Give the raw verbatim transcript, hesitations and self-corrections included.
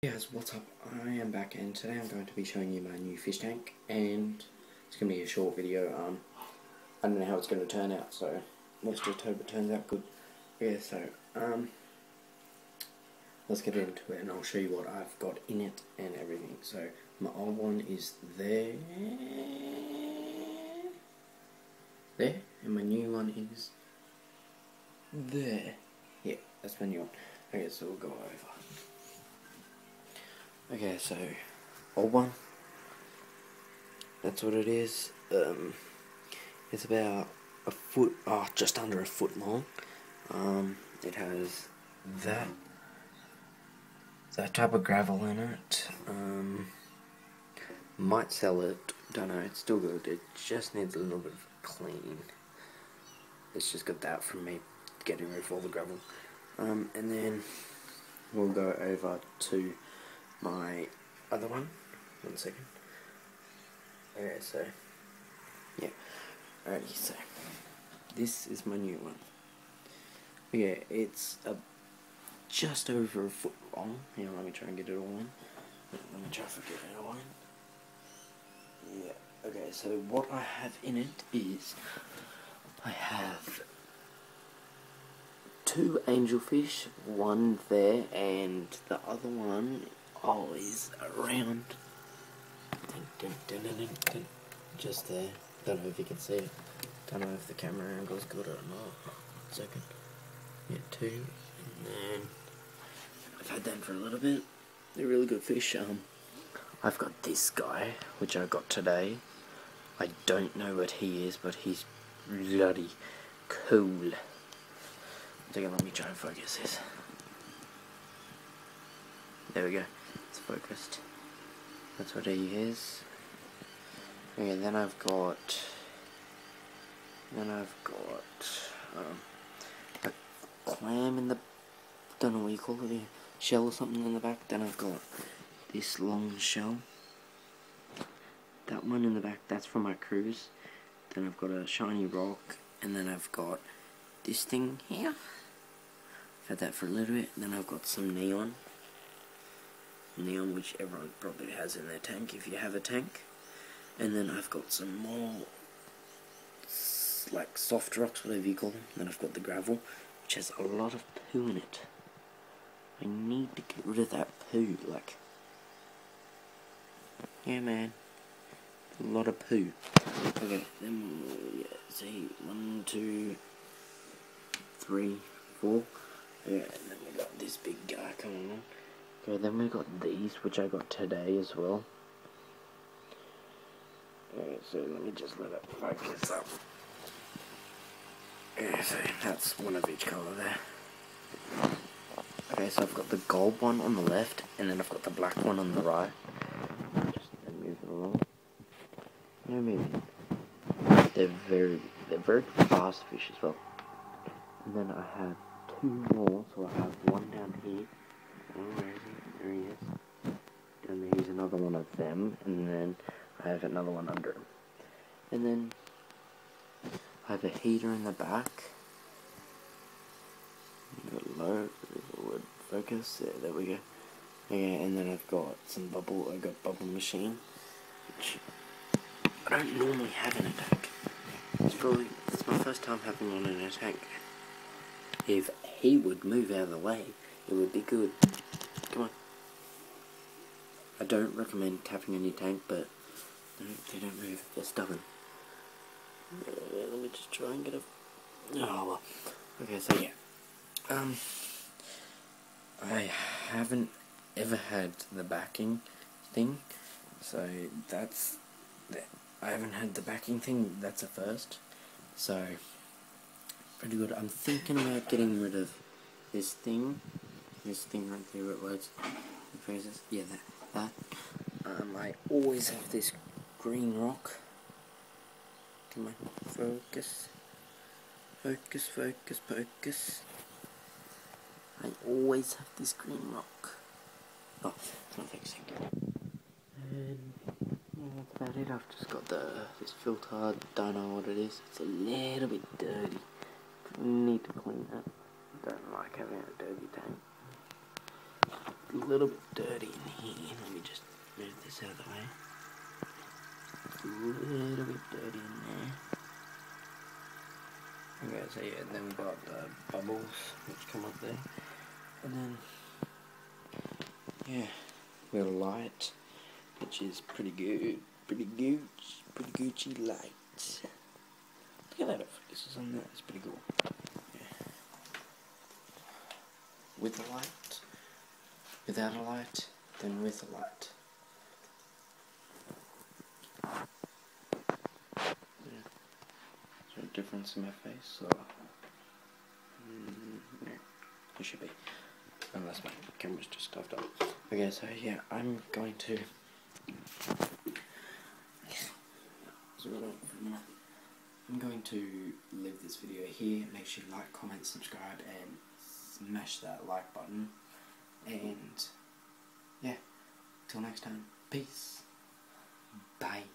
Hey guys, what's up? I am back and today I'm going to be showing you my new fish tank, and it's going to be a short video. um, I don't know how it's going to turn out, so let's just hope it turns out good. Yeah, so, um, let's get into it and I'll show you what I've got in it and everything. So, my old one is there, there, and my new one is there. Yeah, that's my new one. Okay, so we'll go over. Okay, so, old one, that's what it is. Um, it's about a foot, oh, just under a foot long. Um, it has that, that type of gravel in it. Um, might sell it, don't know, it's still good. It just needs a little bit of clean. It's just got that from me getting rid of all the gravel. Um, and then we'll go over to my other one. One second. Okay, so, yeah. Alrighty, so, this is my new one. Yeah, it's a, just over a foot long. Here, let me try and get it all in. Let me try to get it all in. Yeah, okay, so what I have in it is, I have two angelfish, one there, and the other one, oh, is around, dun, dun, dun, dun, dun, dun, just there. Don't know if you can see it. Don't know if the camera angle's good or not. One second. Yeah, two, and then I've had them for a little bit. They're really good fish. Um, I've got this guy, which I got today. I don't know what he is, but he's bloody cool. Okay, let me try and focus this. There we go. It's focused. That's what he is. Okay, then I've got. Then I've got um, a clam in the. Don't know what you call it. A shell or something in the back. Then I've got this long shell. That one in the back. That's from my cruise. Then I've got a shiny rock, and then I've got this thing here. I've had that for a little bit. And then I've got some neon. Neon, which everyone probably has in their tank if you have a tank. And then I've got some more, like soft rocks, whatever you call them. Then I've got the gravel, which has a lot of poo in it. I need to get rid of that poo, like, yeah, man, a lot of poo. Okay, then, yeah, see, one, two, three, four, yeah, and then we got this big guy coming on. Okay, then we got these, which I got today as well. Okay, so let me just let it focus up. Yeah, so that's one of each colour there. Okay, so I've got the gold one on the left, and then I've got the black one on the right. Just move it along. No moving. They're very, they're very fast fish as well. And then I have two more, so I have one down here. Oh, where is he? There he is. And here's another one of them, and then I have another one under him. And then I have a heater in the back. Got low, would focus. Yeah, there we go. Okay, and then I've got some bubble. I got bubble machine, which I don't normally have in a tank. It's probably it's my first time having one in a tank. If he would move out of the way, it would be good. Come on. I don't recommend tapping on your tank, but they don't, they don't move. They're stubborn. Uh, let me just try and get a. Oh well. Okay, so yeah. Um, I haven't ever had the backing thing, so that's, I haven't had the backing thing, that's a first, so, pretty good. I'm thinking about getting rid of this thing, this thing right there, what words, phrases, yeah, that, that, um, I always have this green rock. Come on, focus, focus, focus, focus. I always have this green rock. Oh, it's not fixing. And yeah, that's about it. I've just got the this filter. Don't know what it is. It's a little bit dirty. Need to clean that. Don't like having a dirty tank. a little bit dirty in here. Let me just move this out of the way. A little bit dirty in there. Okay, so yeah, then we've got the bubbles which come up there. And then, yeah, we got a light, which is pretty good. Pretty gooch, pretty Gucci light. Look at that, it focuses on that, it's pretty cool. Yeah. With a light, without a light, then with a light. Yeah. Is there a difference in my face? Or? Mm, no, it should be. Unless my camera's just stuffed up. Okay, so yeah, I'm going to. I'm going to leave this video here. Make sure you like, comment, subscribe, and smash that like button. And yeah, till next time, peace. Bye.